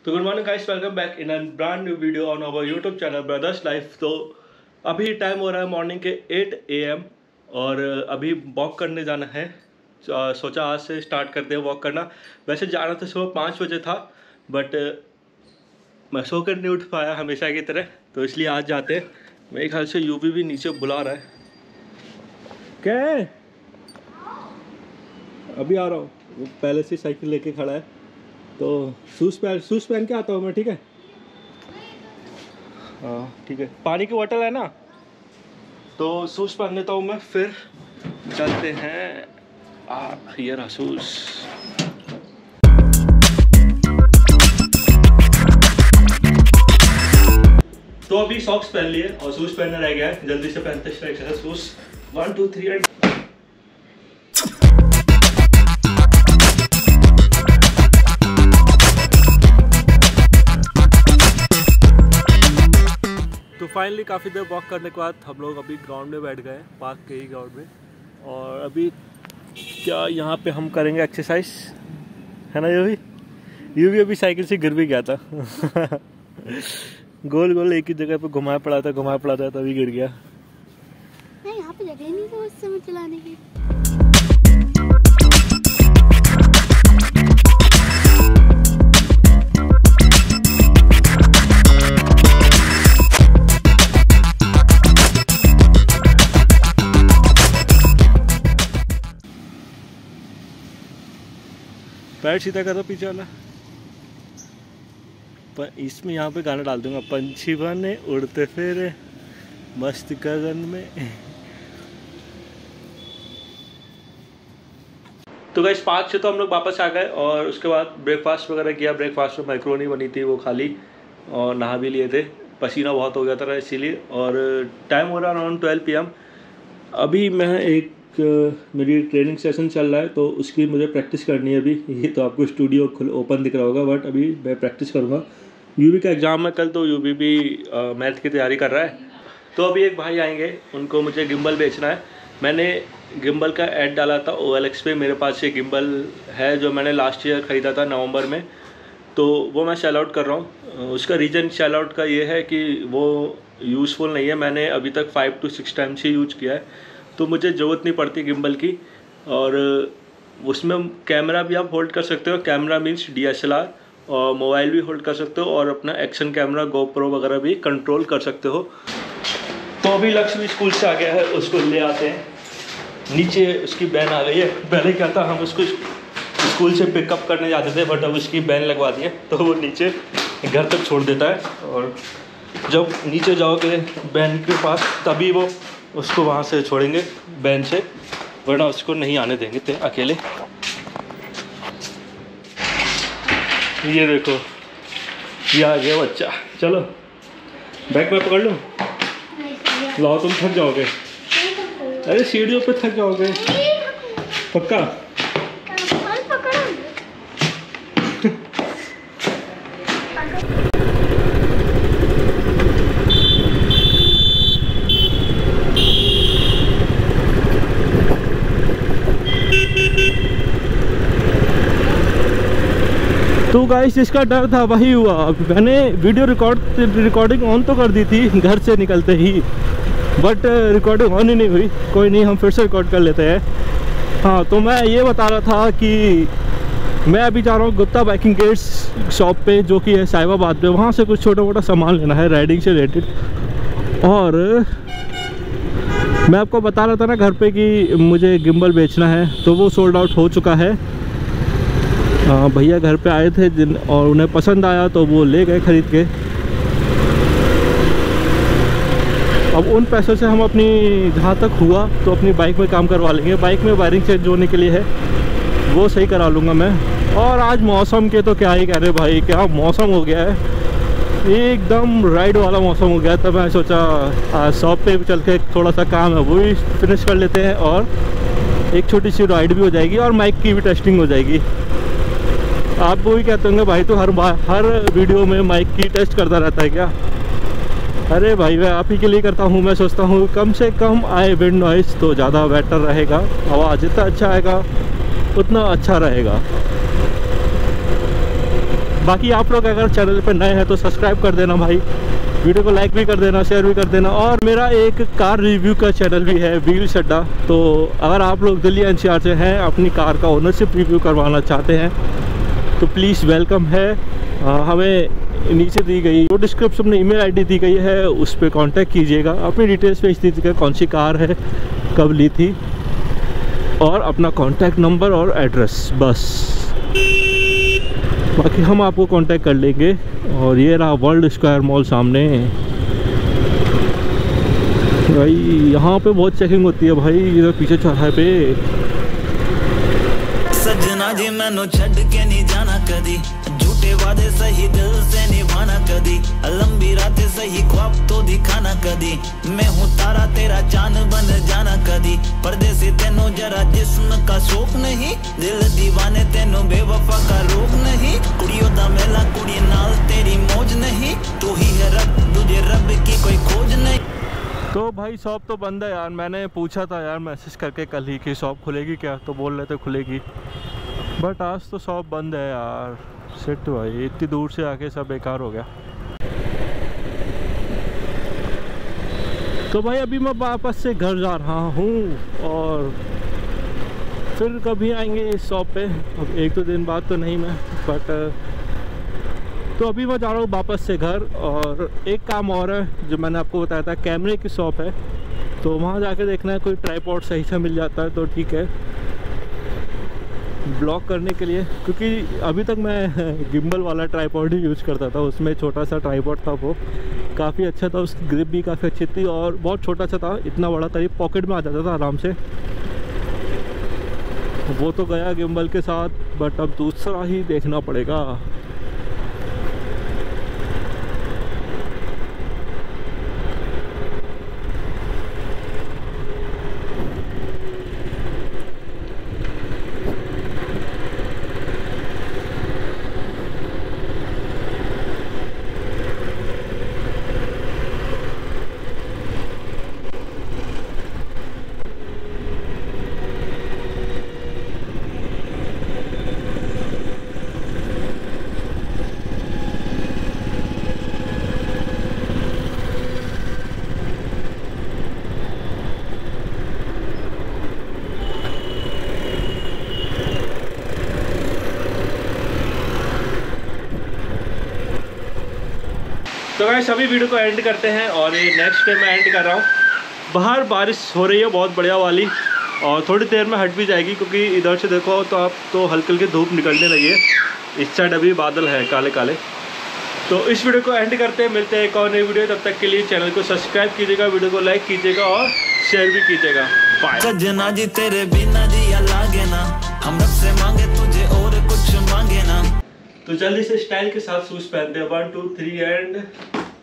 तो good morning guys, welcome back in a brand new video on our YouTube channel brothers life. तो अभी time हो रहा है मॉर्निंग के 8 AM और अभी वॉक करने जाना है। सोचा आज से स्टार्ट करते हैं वॉक करना। वैसे जाना तो सुबह 5 बजे था, बट मैं सोकर नहीं उठ पाया हमेशा की तरह, तो इसलिए आज जाते हैं। मेरे ख्याल से यूवी भी नीचे बुला रहा है। क्या है? अभी आ रहा हूँ। वो पहले से साइकिल लेके खड़ा है, तो शूज़ पहन के आता हूँ मैं, ठीक है? हाँ ठीक है। पानी की बोतल है ना, तो शूज़ पहन लेता हूँ मैं, फिर चलते हैं। ये रहा शूज़। तो अभी सॉक्स पहन लिए और शूज़ पहनना रह गया है। जल्दी से पहनते हैं शूज़। 1 2 3 एंड तो फाइनली काफ़ी देर वॉक करने के बाद हम लोग अभी ग्राउंड में बैठ गए, पार्क के ही ग्राउंड में। और अभी क्या यहाँ पे हम करेंगे एक्सरसाइज, है ना? ये भी अभी साइकिल से गिर भी गया था। गोल गोल एक ही जगह पे घुमाया पड़ा था तभी गिर गया। नहीं, यहाँ पे जगह नहीं था उस समय चलाने की। पैर सीधा करो पीछे वाला। पर इसमें यहाँ पे गाना डाल दूंगा, पंछी बने उड़ते फिरे मस्त गगन में। तो गाइस 5 से तो हम लोग वापस आ गए और उसके बाद ब्रेकफास्ट वगैरह किया। ब्रेकफास्ट में मैक्रोनी बनी थी, वो खा ली और नहा भी लिए थे। पसीना बहुत हो गया था इसीलिए। और टाइम हो रहा अराउंड 12 PM। अभी मैं मेरी ट्रेनिंग सेशन चल रहा है, तो उसकी मुझे प्रैक्टिस करनी है अभी। ये तो आपको स्टूडियो ओपन दिख रहा होगा, बट अभी मैं प्रैक्टिस करूँगा। यूवी का एग्ज़ाम है कल, तो यूवी भी मैथ की तैयारी कर रहा है। तो अभी एक भाई आएंगे, उनको मुझे गिम्बल बेचना है। मैंने गिम्बल का ऐड डाला था OLX पे। मेरे पास ये गिम्बल है जो मैंने लास्ट ईयर ख़रीदा था नवंबर में, तो वो मैं सेल आउट कर रहा हूँ। उसका रीज़न सेल आउट का ये है कि वो यूज़फुल नहीं है। मैंने अभी तक 5 to 6 टाइम्स ही यूज किया है, तो मुझे ज़रूरत नहीं पड़ती गिम्बल की। और उसमें कैमरा भी आप होल्ड कर सकते हो। कैमरा मीन्स DSLR, और मोबाइल भी होल्ड कर सकते हो, और अपना एक्शन कैमरा GoPro वगैरह भी कंट्रोल कर सकते हो। तो अभी लक्ष्मी स्कूल से आ गया है, उसको ले आते हैं। नीचे उसकी बैन आ गई है। पहले क्या था, हम उसको स्कूल से पिकअप करने जाते थे, बट अब उसकी बैन लगवा दी है, तो वो नीचे घर तक छोड़ देता है। और जब नीचे जाओगे बैन के पास, तभी वो उसको वहाँ से छोड़ेंगे बैन से, वरना उसको नहीं आने देंगे थे अकेले। ये देखो, ये आ गया बच्चा। चलो बैग में पकड़ लो। लाओ, तुम थक जाओगे। अरे सीढ़ियों पे थक जाओगे पक्का। तो गाइस जिसका डर था वही हुआ। मैंने वीडियो रिकॉर्डिंग ऑन तो कर दी थी घर से निकलते ही, बट रिकॉर्डिंग ऑन ही नहीं हुई। कोई नहीं, हम फिर से रिकॉर्ड कर लेते हैं। हाँ, तो मैं ये बता रहा था कि मैं अभी जा रहा हूँ गुप्ता बाइकिंग गेट्स शॉप पे, जो कि है साहिबाबाद पे। वहाँ से कुछ छोटा मोटा सामान लेना है राइडिंग से रिलेटेड। और मैं आपको बता रहा था ना घर पे कि मुझे गिम्बल बेचना है, तो वो सोल्ड आउट हो चुका है। भैया घर पे आए थे और उन्हें पसंद आया, तो वो ले गए ख़रीद के। अब उन पैसों से हम अपनी जहाँ तक हुआ तो अपनी बाइक में काम करवा लेंगे। बाइक में वायरिंग चेंज होने के लिए है, वो सही करा लूँगा मैं। और आज मौसम के तो क्या ही कह रहे भाई, क्या मौसम हो गया है, एकदम राइड वाला मौसम हो गया। तब मैं सोचा शॉप पे चल के थोड़ा सा काम है वो भी फिनिश कर लेते हैं, और एक छोटी सी राइड भी हो जाएगी और माइक की भी टेस्टिंग हो जाएगी। आप वो ही कहते होंगे भाई तो हर वीडियो में माइक की टेस्ट करता रहता है क्या? अरे भाई मैं आप ही के लिए करता हूँ। मैं सोचता हूँ कम से कम आए विंड नॉइस तो ज़्यादा बेटर रहेगा, आवाज़ जितना अच्छा आएगा उतना अच्छा रहेगा। बाकी आप लोग अगर चैनल पे नए हैं तो सब्सक्राइब कर देना भाई, वीडियो को लाइक भी कर देना, शेयर भी कर देना। और मेरा एक कार रिव्यू का चैनल भी है व्हील्स अड्डा, तो अगर आप लोग दिल्ली एनसीआर से हैं, अपनी कार का ओनरशिप रिव्यू करवाना चाहते हैं तो प्लीज़ वेलकम है। हमें नीचे दी गई जो डिस्क्रिप्शन में ईमेल आईडी दी गई है उस पर कांटेक्ट कीजिएगा, अपनी डिटेल्स भेज दीजिएगा, कौन सी कार है, कब ली थी, और अपना कॉन्टैक्ट नंबर और एड्रेस, बस। बाकी हम आपको कांटेक्ट कर लेंगे। और ये रहा वर्ल्ड स्क्वायर मॉल सामने भाई, यहाँ पे बहुत चेकिंग होती है भाई, इधर पीछे चौराहे पे। सजना जी मैनू छड़ के नहीं जाना कदी, झूठे वादे सही दिल से निभाना कदी, लंबी रातें सही ख्वाब तो दिखाना कदी, मैं हूँ तारा तेरा चांद बन जाना कदी, परदेसी तेनू जरा जिस्म का शौक नहीं, दिल दीवाने तेनू बेवफा का रोग नहीं, कुड़ियों दा मेला कुड़ी नाल तेरी मौज नहीं, तू ही है रब तुझे रब की कोई खोज नहीं। तो भाई शॉप तो बंद है यार, मैंने पूछा था यार मैसेज करके कल ही कि शॉप खुलेगी क्या, तो बोल रहे थे खुलेगी, बट आज तो शॉप बंद है यार। सेट भाई इतनी दूर से आके सब बेकार हो गया। तो भाई अभी मैं वापस से घर जा रहा हूँ और फिर कभी आएंगे इस शॉप पे, अब 1-2 दिन बाद तो नहीं मैं, बट तो अभी मैं जा रहा हूँ वापस से घर। और एक काम और है जो मैंने आपको बताया था, कैमरे की शॉप है, तो वहाँ जाके देखना है कोई ट्राइपॉड सही से मिल जाता है तो ठीक है ब्लॉग करने के लिए, क्योंकि अभी तक मैं गिम्बल वाला ट्राइपॉड ही यूज़ करता था, उसमें छोटा सा ट्राइपॉड था, वो काफ़ी अच्छा था, उसकी ग्रिप भी काफ़ी अच्छी थी और बहुत छोटा सा था, इतना बड़ा था पॉकेट में आ जाता था आराम से। वो तो गया गिम्बल के साथ, बट अब दूसरा ही देखना पड़ेगा। तो गाइस अभी वीडियो को एंड करते हैं और ये नेक्स्ट डे मैं एंड कर रहा हूँ। बाहर बारिश हो रही है बहुत बढ़िया वाली, और थोड़ी देर में हट भी जाएगी, क्योंकि इधर से देखो तो आप तो हल्की हल्की धूप निकलने लगी है, इस साइड अभी बादल है काले काले। तो इस वीडियो को एंड करते हैं, मिलते हैं एक और नई वीडियो, तब तक के लिए चैनल को सब्सक्राइब कीजिएगा, वीडियो को लाइक कीजिएगा और शेयर भी कीजिएगा। बाय। सजना जी तेरे बिना जिया लागे ना, हम रब से मांगे तुझे और कुछ मांगे ना। तो जल्दी से स्टाइल के साथ शूज पहनते हैं, 1 2 3 एंड